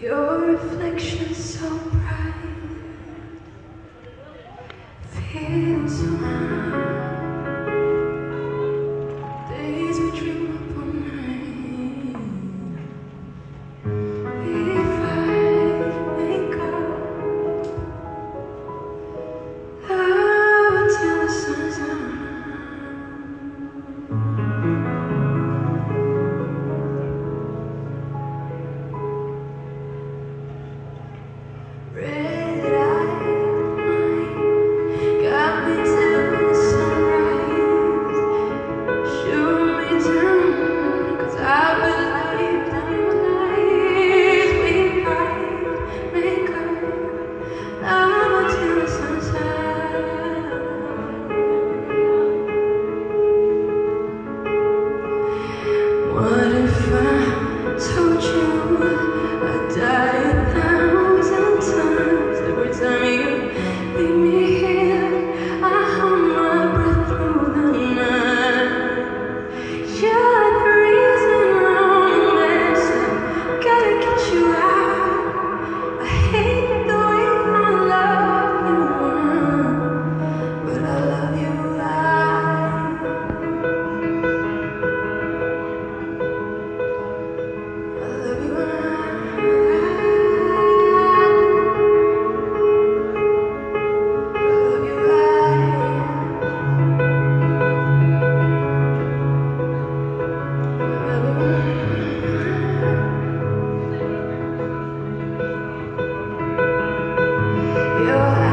Your reflection so bright, feels so high. Days we dream up all night. If I wake up, till the sun's out. Red eyes got me till the sunrise. Shoot me down, 'cause I believed in your lies. We fight, make up, love till the sun's out. What if I told you I'd die 1,000 times every time you leave me here? I hold my breath through the night. You're the reason I'm this. Gotta get you out. I hate the way I love you, but I love you right. I love you right. Your